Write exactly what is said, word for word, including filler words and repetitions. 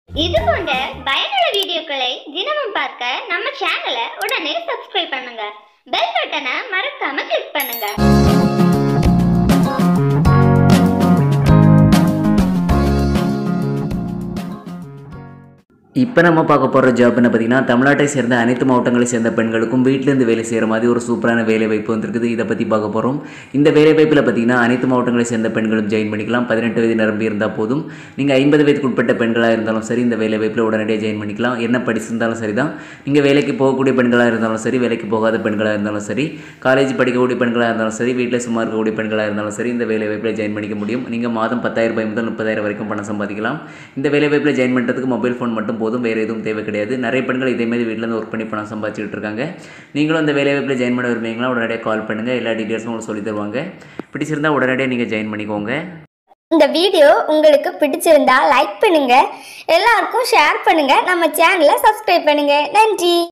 இது போன்ற பயனுள்ள வீடியோக்களை தினமும் பார்க்க நம்ம சேனலை உடனே சப்ஸ்கிரைப் பண்ணுங்க. பெல் பட்டனை மறக்காம கிளிக் பண்ணுங்க. இப்போ நம்ம பார்க்க போகிற ஜாப் என்ன பார்த்தீங்கன்னா, தமிழ்நாட்டை சேர்ந்த அனைத்து மாவட்டங்களை சேர்ந்த பெண்களுக்கும் வீட்டிலேருந்து வேலை செய்கிற மாதிரி ஒரு சூப்பரான வேலை வாய்ப்பு வந்திருக்குது. இதை பற்றி பார்க்க போகிறோம். இந்த வேலை வாய்ப்பில் பார்த்தீங்கன்னா அனைத்து மாவட்டங்களை சேர்ந்த பெண்களும் ஜாயின் பண்ணிக்கலாம். பதினெட்டு வயது நிரம்பி இருந்தால் போதும். நீங்கள் ஐம்பது வயதுக்கு உட்பட்ட பெண்களாக இருந்தாலும் சரி இந்த வேலை வாய்ப்பில் உடனடியாக ஜாயின் பண்ணிக்கலாம். என்ன படிச்சிருந்தாலும் சரி தான். நீங்கள் வேலைக்கு போகக்கூடிய பெண்களாக இருந்தாலும் சரி, வேலைக்கு போகாத பெண்களாக இருந்தாலும் சரி, காலேஜ் படிக்கக்கூடிய பெண்களாக இருந்தாலும் சரி, வீட்டில் சும்மா இருக்கக்கூடிய பெண்களாக இருந்தாலும் சரி இந்த வேலை வாய்ப்பில் ஜாயின் பண்ணிக்க முடியும். நீங்கள் மாதம் பத்தாயிரம் ரூபாய் முதல் முப்பதாயிரம் வரைக்கும் பணம் சம்பாதிக்கலாம். இந்த வேலை வாய்ப்பில் ஜாயின் பண்ணுறதுக்கு மொபைல் ஃபோன் மட்டும் போதும், வேறு எதுவும் தேவை கிடையாது. நிறைய பெண்கள் இதே மாதிரி வீட்டிலேருந்து ஒர்க் பண்ணி பணம் சம்பாதிச்சுட்டு இருக்காங்க. நீங்களும் இந்த வேலை வாய்ப்பில் ஜாயின் பண்ண விரும்புவீங்களா? உடனடியாக கால் பண்ணுங்கள். எல்லா டீட்டெயில்ஸும் உங்களுக்கு சொல்லி தருவாங்க. பிடிச்சிருந்தா உடனடியாக நீங்கள் ஜாயின் பண்ணிக்கோங்க. இந்த வீடியோ உங்களுக்கு பிடிச்சிருந்தா லைக் பண்ணுங்க, எல்லாருக்கும் ஷேர் பண்ணுங்க, நம்ம சேனலை சப்ஸ்கிரைப் பண்ணுங்க. நன்றி.